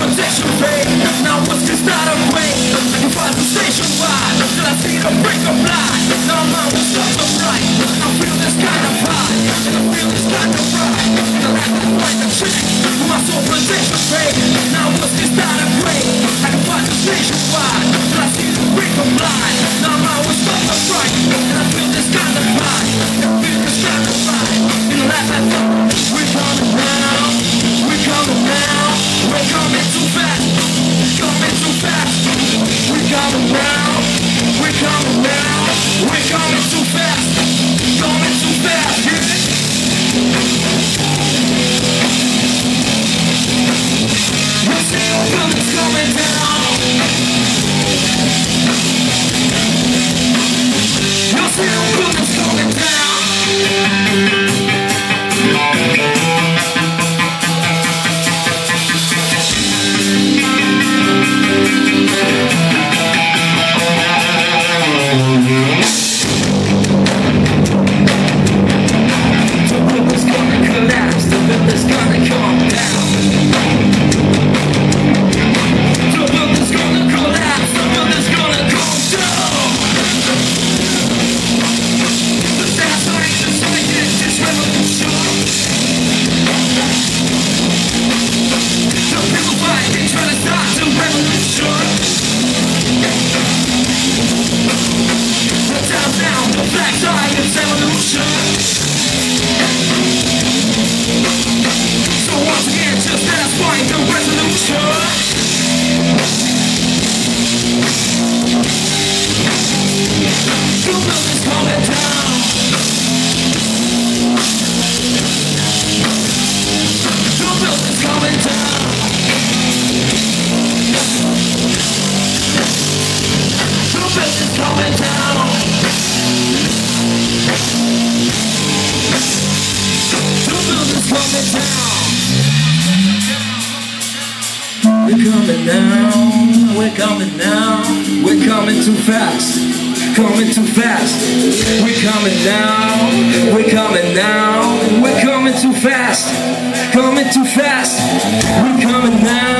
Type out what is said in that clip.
protection fade. Now what's this not a break? You find the station wide, till I see the break of light. Now I'm on the stuff of right. I feel this kind of high, and I feel this kind of right. And I like to find the trick. My soul protection fade. Now what's this not a break? I can find the station wide, till I see the break of light. Now I'm on the stuff of right. And I feel this kind of high, and I feel this kind of right. And I like that we're coming now, we're coming now, we're coming too fast, coming too fast. We're coming now, we're coming now, we're coming too fast, coming too fast, yeah. You see your buildings coming down. You see your buildings coming down. We're coming now, we're coming too fast, coming too fast. We're coming down, we're coming now, we're coming too fast, coming too fast. We're coming now.